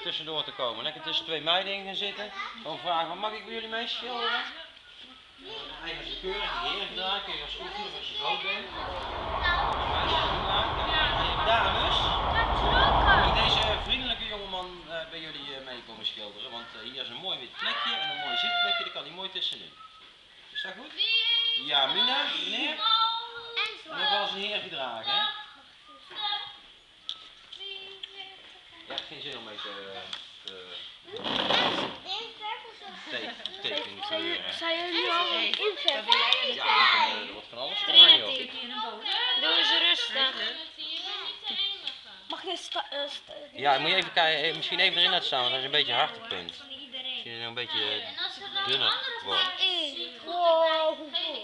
tussendoor te komen. Lekker tussen twee meiden gaan zitten. Gewoon vragen, mag ik bij jullie mee schilderen? Eigenlijk als je keurig je heren gedragen, kun je als oefenen als je groot bent. Dames, mag deze vriendelijke jongeman bij jullie mee komen schilderen? Want hier is een mooi wit plekje en een mooi zitplekje, daar kan hij mooi tussenin. Is dat goed? Ja, Mina, meneer? En ook wel eens een heer gedragen, hè? Je hebt geen zin om mee te tekening te leren. Zijn jullie al inverven? Ja, er wordt van alles gedaan, joh. Doe eens rustig. Mag je Ja, moet je even kijken, misschien even erin laten staan, want dat is een beetje hard op punt. Misschien een beetje dunner wordt. Wow.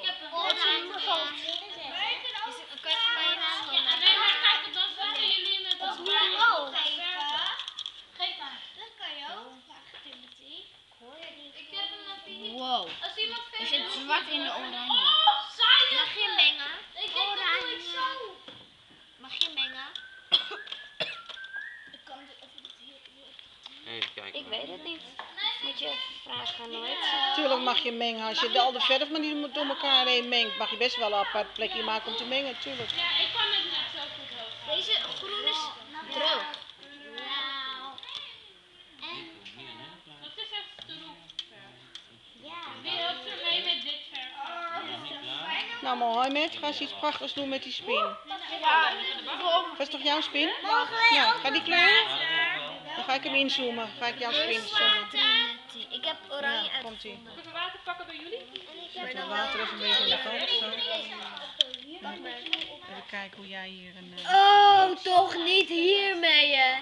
Wow. Er zit zwart in de oranje. Mag je mengen? Oranje. Mag je mengen? Even kijken. Ik weet het niet. Moet je even vragen nooit. Tuurlijk mag je mengen. Als je al de verf maar niet door elkaar heen mengt, mag je best wel een apart plekje maken om te mengen, tuurlijk. Ja, ik kan het net zo goed hoog. Deze groen is droog. Dat is echt troep. Wie helpt er mee met dit verf? Nou Mohammed, ga eens iets prachtigs doen met die spin. Dat is toch jouw spin? Nou, ga die kleuren? Dan ga ik hem inzoomen. Ga ik jouw spin zoomen. Ik heb oranje Ja, komt ie. Moet ik even water pakken bij jullie? Zet het water even een beetje in de kant. Zo. Even kijken hoe jij hier een... Oh, toch niet hiermee, hè?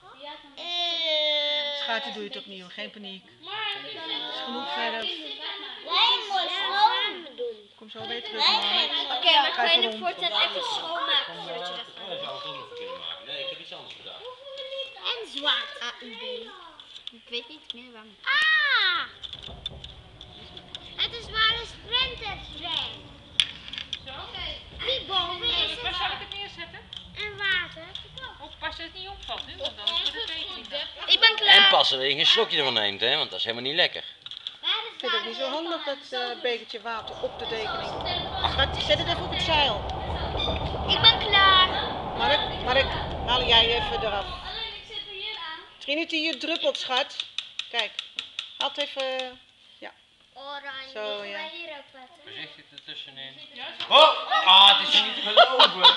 Schuiten doe je het opnieuw, geen paniek. Maar Het is genoeg verf. Nee, mooi schoon doen. Kom zo weer terug, Mohammed. Oké, maar kan je het voortaan even schoonmaken voordat je Oh, dat zou ik ook nog kunnen maken. Nee, ik heb iets anders gedaan. En zwart. AUB. Ik weet niet meer waarom. Ah! Het is maar een sprinterstreng. zo. Die boven is Waar zal ik het neerzetten? en water. Of pas het niet opvalt nu, want dan is het de tekening. Ik ben En klaar. passen dat je geen slokje ervan neemt, hè, want dat is helemaal niet lekker. Ik vind het niet zo handig, dat bekertje water op de tekening. Schat, zet het even op het zeil. Ik ben klaar. Mark, haal jij even eraf. Alleen ik zit er hier aan. Trinity, je druppelt, schat. Kijk, haal het even... Oranje. Zo, ja. Hier ook wat. Voorzichtig ertussenin. Oh, het is niet te geloven.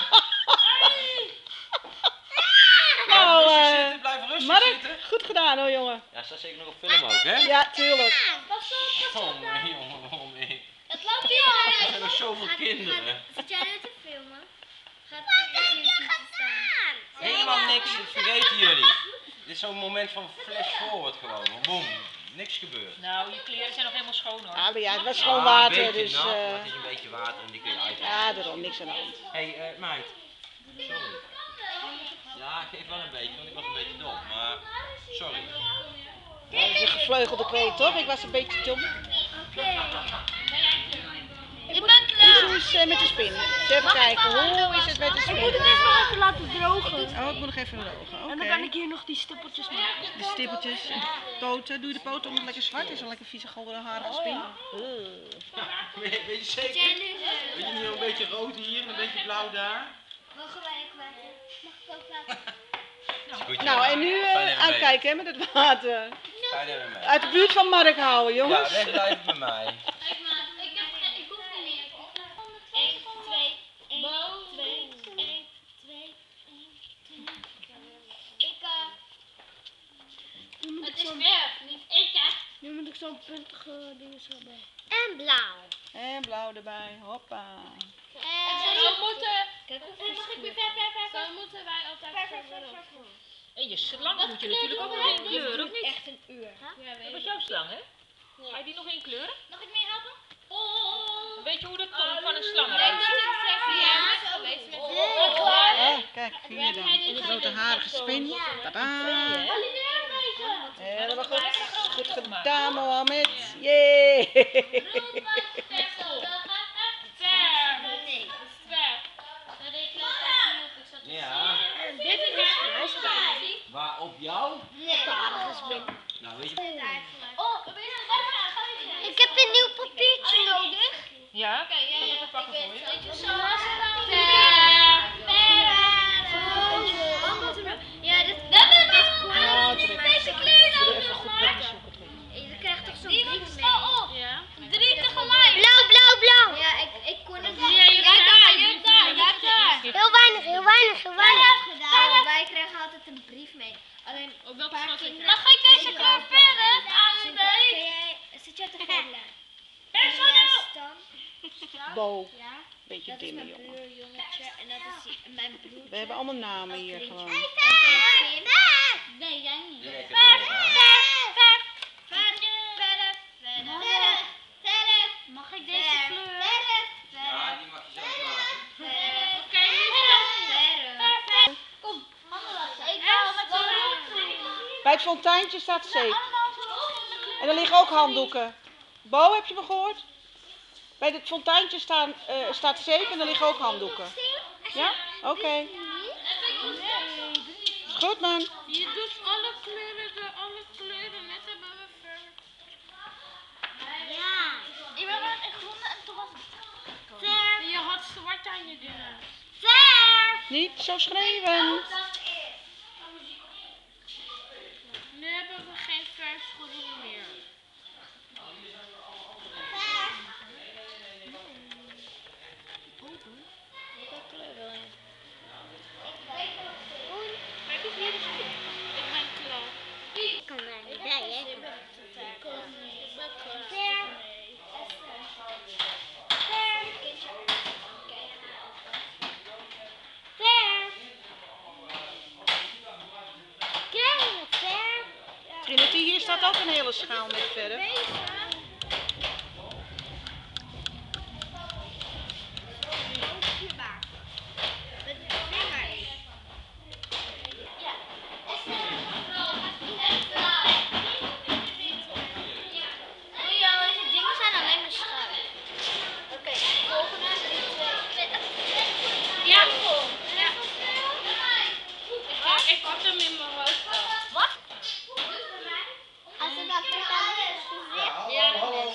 Oh, Rustig zitten, blijf rustig Mark, zitten. goed gedaan hoor, jongen. Ja, staat zeker nog op film ook, hè? Ja, tuurlijk. Jongen. Het loopt hier. Er zijn nog zoveel kinderen. Zit jij nu te filmen? Gaat hier niet staan? Helemaal niks, dat vergeten jullie. Dit is zo'n moment van flash forward gewoon. Boom, niks gebeurt. Nou, je kleren zijn nog helemaal schoon hoor. Ah, maar ja, het was gewoon water, een beetje dus... nat, maar het is een beetje water en die kun je uit. Ja, daarom, niks aan de hand. Hé, meid. Sorry. Ja, ik geef wel een beetje, want ik was een beetje dom, maar sorry. Dat is een gevleugelde kreet, toch? Ik was een beetje dom. Ik ben klaar. Hoe is het met de spin? Eens even kijken, hoe is het met de spin? Ik moet het eerst nog even laten drogen. Oh, ik moet nog even drogen. Oké. En dan kan ik hier nog die stippeltjes maken. De stippeltjes en de poten. Doe je de poten omdat het lekker zwart is? Een lekker vieze goldenharige spin. Weet je zeker? Weet je niet een beetje rood hier en een beetje blauw daar? Mogen wij ook water? Mag ik ook water? Goed, Nou, en nu aankijken hè, met het water. Ga je er mee? Uit de buurt van Mark houden, Ja, jongens. wegblijven bij mij. Kijk maar, ik hoef niet meer. 1, 2, 1, 2, 1, 2, 1, 2. Het is verf, niet eten. Nu moet ik zo'n puntige ding zo bij. En blauw. En blauw erbij, hoppa. Zo moeten, Mag ik weer verf? zo moeten wij altijd verf. En je slang moet je natuurlijk ook nog inkleuren, of niet? Echt een uur. Dat was jouw slang, hè? Ga je die nog inkleuren? Mag ik mee helpen? Weet je hoe de tong van een slang eruit ziet? Oh, kijk, hier dan. Een grote harige spin. Tadaa. Helemaal goed. Goed gedaan, Mohammed. Yay. Ja, Dit is waar op jou? Nee. Ja, dat is deze kleur dan. Even goed plekje zoeken. Je krijgt toch zo'n brief mee? Ja. 3 tegelijk. Blauw. Ja, ik kon het niet. Jij daar. Heel weinig. Oh, wij krijgen altijd een brief mee. Alleen Op welke klas zit je? mag ik deze kleur verder? Zit jij te verder? Personeel! Bo. Ja, Beetje dat is dimmen, mijn jongen. broerjongetje en dat is mijn broertje. We hebben allemaal namen hier gewoon. Nee, jij niet. Lekker doorgaan. Mag ik deze kleur? Ja, die mag je zelf maken. Oké, kom, handen laten. Ik wil met zo'n Bij het fonteintje staat zeep. En er liggen ook handdoeken. Bo, heb je me gehoord? Bij het fonteintje staat zeep en er liggen ook handdoeken. Ja? Oké. Is goed, man. Je doet alle kleuren net hebben we ver. Ja. Ik ben wel in groene en toen was het Je had zwart aan je dingen. Niet zo schreeuwen. Nu hebben we geen verfschoenen meer. Ik ben klaar. Trinity, hier staat ook een hele schaal met verf. Deze dingen zijn alleen maar schuim. Oké, volgende. Ja. Ik had hem in mijn hoofd al. Wat? Als we dat vertellen. Ja, hallo.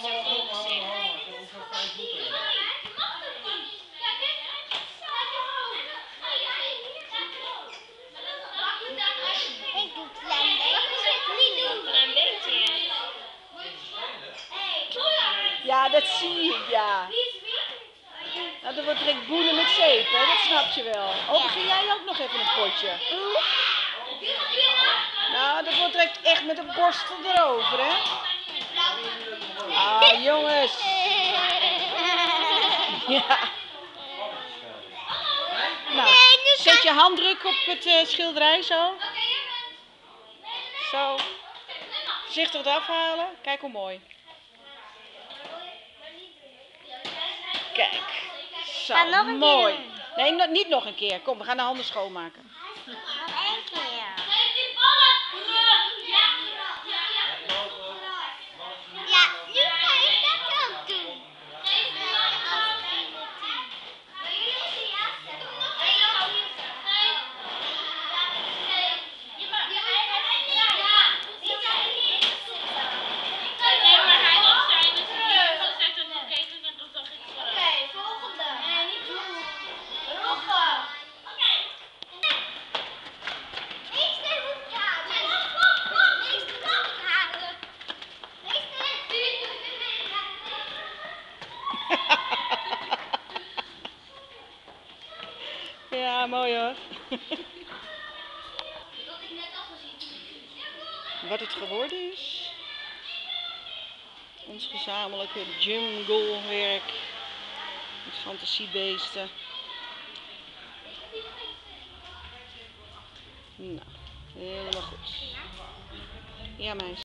Ik doe het klein beetje. Niet doen. Een beetje. Ja, dat zie ik, ja. Nou, dat wordt direct boenen met zeep, hè? Dat snap je wel. Oh, begin jij ook nog even een potje? Nou, dat wordt direct echt met een borstel erover, hè? Ah, jongens. Ja. Nou, zet je handdruk op het schilderij zo. Zo. Voorzichtig eraf halen. Kijk hoe mooi. Kijk. Zo, mooi. Nee, niet nog een keer. Kom, we gaan de handen schoonmaken. Eén keer. Ja, nu ga ik dat ook doen. Nee, maar hij had zijn dus neergezet en dan keek ik en toen zag ik het wel. Oké, volgende. Nee, niet doen. Roggen. Oké. Meester moet halen. Meester moet halen. Ja, mooi hoor. Dat ik net al gezien. Wat het geworden is. Ons gezamenlijke junglewerk. Met fantasiebeesten. Nou, helemaal goed. Ja, meis.